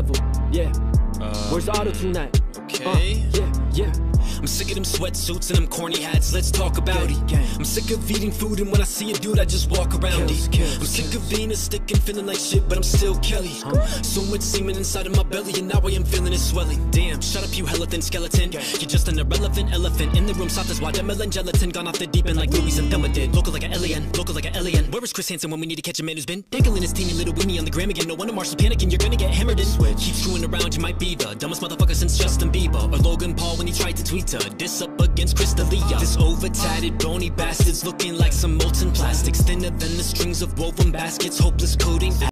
level, yeah. Where's the auto-tune at? Okay. Yeah. I'm sick of them sweatsuits and them corny hats, let's talk about it. I'm sick of eating food and when I see a dude I just walk around it. I'm sick of being a stick and feeling like shit, but I'm still Kelly. So much semen inside of my belly and now I am feeling it swelling. Damn, shut up you hella thin skeleton. You're just an irrelevant elephant in the room, soft as watermelon gelatin. Gone off the deep end like Louis and Thelma did. Local like an alien, local like an alien. Where is Chris Hansen when we need to catch a man who's been dangling his teeny little weenie on the gram again? No wonder Marshall's panicking, you're gonna get hammered in. Keep screwing around, you might be the dumbest motherfucker since Justin Bieber or Logan Paul when he tried to tweet her diss up against Crystalia. This over tatted bony bastards looking like some molten plastics, thinner than the strings of woven baskets, hopeless coding